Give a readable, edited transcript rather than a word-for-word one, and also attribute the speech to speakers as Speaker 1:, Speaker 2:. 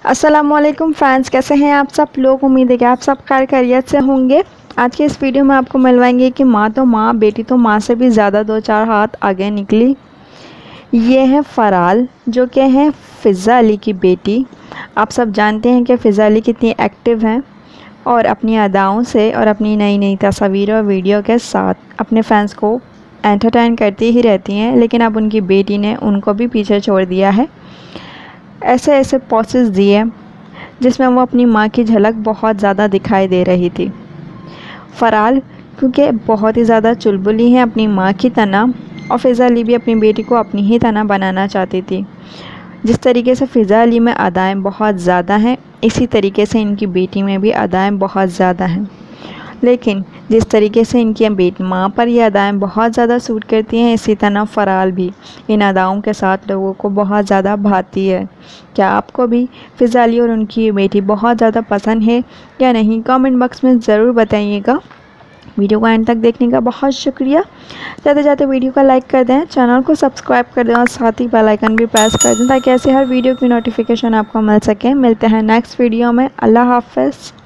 Speaker 1: अस्सलामुअलैकुम फ्रेंड्स, कैसे हैं आप सब लोग। उम्मीद है कि आप सब खैरियत से होंगे। आज के इस वीडियो में आपको मिलवाएंगे कि माँ तो माँ, बेटी तो माँ से भी ज़्यादा 2-4 हाथ आगे निकली। ये है फ़राल, जो कि है फ़िज़ा अली की बेटी। आप सब जानते हैं कि फ़िज़ा अली कितनी एक्टिव हैं और अपनी अदाओं से और अपनी नई नई तस्वीर और वीडियो के साथ अपने फैंस को एंटरटेन करती ही रहती हैं। लेकिन अब उनकी बेटी ने उनको भी पीछे छोड़ दिया है। ऐसे ऐसे पोसेस दिए जिसमें वो अपनी माँ की झलक बहुत ज़्यादा दिखाई दे रही थी। फ़राल क्योंकि बहुत ही ज़्यादा चुलबुली है अपनी माँ की तरह, और फ़िज़ा अली भी अपनी बेटी को अपनी ही तरह बनाना चाहती थी। जिस तरीके से फ़िज़ा अली में अदाएँ बहुत ज़्यादा हैं, इसी तरीके से इनकी बेटी में भी अदाएँ बहुत ज़्यादा हैं। लेकिन जिस तरीके से इनकी माँ पर ये अदाएँ बहुत ज़्यादा सूट करती हैं, इसी तरह फ़राल भी इन अदाओं के साथ लोगों को बहुत ज़्यादा भाती है। क्या आपको भी फ़िज़ा अली और उनकी बेटी बहुत ज़्यादा पसंद है या नहीं, कमेंट बॉक्स में ज़रूर बताइएगा। वीडियो को एंड तक देखने का बहुत शुक्रिया। जाते जाते वीडियो को लाइक कर दें, चैनल को सब्सक्राइब कर दें और साथ ही बेल आइकन भी प्रेस कर दें ताकि ऐसे हर वीडियो की नोटिफिकेशन आपको मिल सके। मिलते हैं नेक्स्ट वीडियो में। अल्लाह हाफ़िज़।